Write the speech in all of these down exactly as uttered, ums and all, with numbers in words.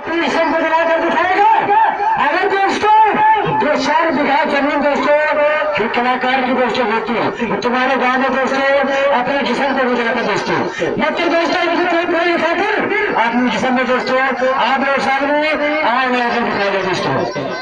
किशन को जला कर दिखाएगा। अगर दोस्तों दो चार बीघा जमीन दोस्तों कलाकार की दोस्तों होती है, तुम्हारे गांव में दोस्तों अपने किसान को भी जलाकर दोस्तों मतलब दोस्तों कोई कोई दिखाकर अपने किसान में दोस्तों आप लोग सामने आग लगाकर दिखाएगा दोस्तों।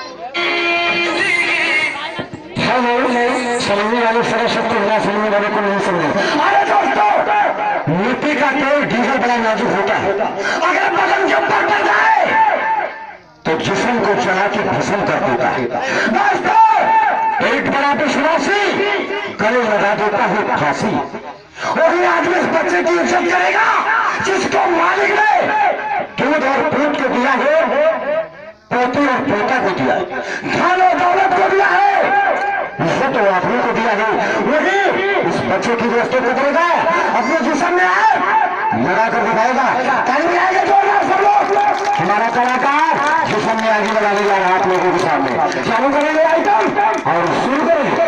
समझने वाले सरस्वती ना समझने वाले को नहीं समझे। अरे दोस्तों मिट्टी का तेल डीजल बड़ा नाजुक होता है, अगर बदन के ऊपर पड़ जाए तो जिस्म को जला के भस्म कर देता है। दोस्तों पेट बड़ा विश्वासी गले लगा देता है फांसी। वही आदमी इस बच्चे की इज्जत करेगा जिसको मालिक ने दूध और पूत को दिया है, पोती और पोता को दिया है, धन और दौलत को दिया है, इज्जत और आदमी को दिया है। वही इस बच्चे की दोस्तों को करेगा अपने जिस्म में आए लगा कर दिखाएगा। कहीं आएगा जोरदार सब लोग। हमारा कलाकार जिस्म में आगे लगाने जा रहा है आप लोगों के सामने। चालू करेंगे आइटम और शुरू करेंगे।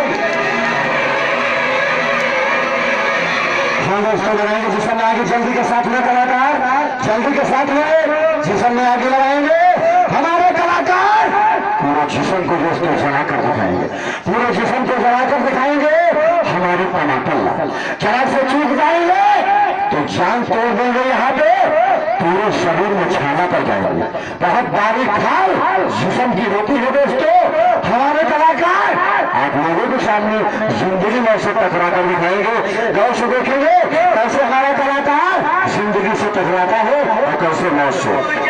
हाँ दोस्तों लगाएंगे जिस्म में आगे जल्दी के साथ में कलाकार जल्दी के साथ में जिस्म में आगे लगाएंगे हमारे कलाकार। पूरा जिस्म को दोस्तों जला कर दिखाएंगे, पूरे जिस्म को जला कर दिखाएंगे। हमारे टमाटर जरा से चूक जाएंगे तो जान तोड़ देंगे, यहाँ पे पूरे शरीर में छाना पड़ जाएंगे। बहुत बारीक खाल जिस्म की होती है दोस्तों। हमारे कलाकार आप लोगों के सामने जिंदगी में से टकरा कर दिखाएंगे। गौर से देखेंगे कैसे हमारा कलाकार जिंदगी से टकराता है और कैसे मौत से।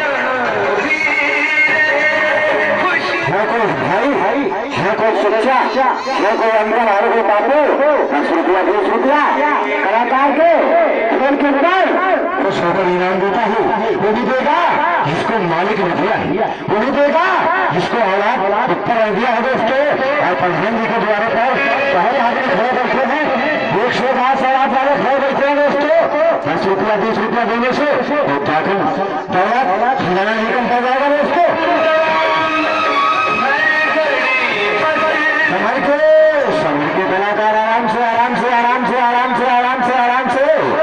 है कोई भाई, है कोई सुरक्षा, है कोई अंदर हमारे कोई बापू दस रुपया बीस रुपया कलाकार के खेल के ऊपर तो सोकर इनाम देता है। वो भी देगा जिसको मालिक ने दिया है, वो भी देगा जिसको औलाद ऊपर दिया है दोस्तों। और प्रधान जी के द्वारा पर पहले आदमी खड़े बैठे हैं, एक सौ बात सौ आप वाले खड़े बैठे हैं दोस्तों। दस रुपया बीस रुपया देने से दौलत खजाना निकल पड़ जाएगा दोस्तों। समझ के समझ के कलाकार आराम से आराम से आराम से आराम से आराम से आराम से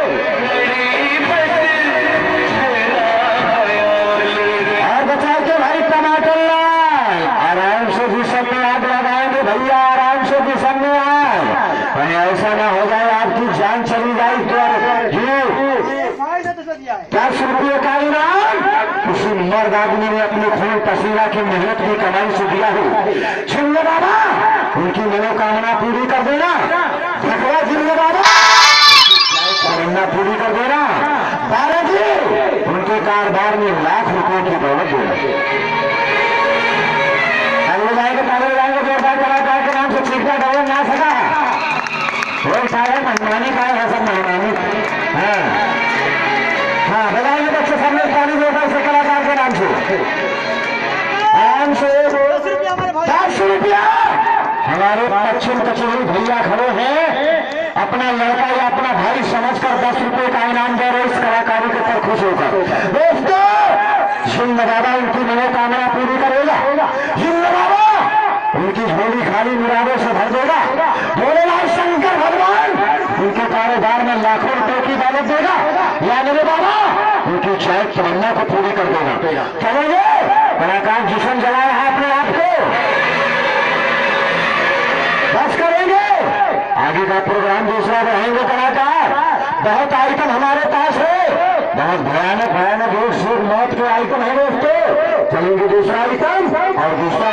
और बचा के भाई टमाटर आराम से जिस्म में आग लगाएंगे भैया, आराम से जिस्म में आग। कहीं ऐसा ना हो जाए आपकी जान चली जाए तो दस रुपये का इनाम किसी मर्द आदमी ने अपने खून पसीना की मेहनत की कमाई से दिया है। छिन्ने बाबा उनकी मनोकामना पूरी कर देना, झगड़ा जिन्ने बाबा कामना पूरी कर देना। बाबा जी उनके कारोबार में लाख रुपए की दौलत देना। अगले जाएंगे पहले जाएंगे जोरदार कलाकार के नाम से चीखना डर ना सका वो सारे मनमानी का है, सब मनमानी। हाँ हाँ बताइए बच्चे सामने पानी जोरदार से कलाकार के नाम से आराम से दस रुपया हमारे पश्चिम कचहरी भैया खड़े हैं, अपना लड़का या अपना भाई समझकर दस रुपए का इनाम दे रहे इस कलाकारी के ऊपर खुश होकर। दोस्तों जिन्न बाबा उनकी मनोकामना पूरी करेगा, जिन्न बाबा उनकी झोली खाली मुरादों से भर देगा। भोलेनाथ शंकर भगवान उनके कारोबार में लाखों रुपए की दौलत देगा, या मेरे बाबा उनकी चाहे तमन्ना को पूरी कर देगा। चलेंगे कलाकार जिस्म जलाया है अपने आप को, बस करेंगे आगे का प्रोग्राम दूसरा बढ़ाएंगे कलाकार। बहुत आइटम हमारे पास है, बहुत भयानक भयानक एक से मौत के आइटम है दोस्तों। चलेंगे दूसरा आइटम और दूसरा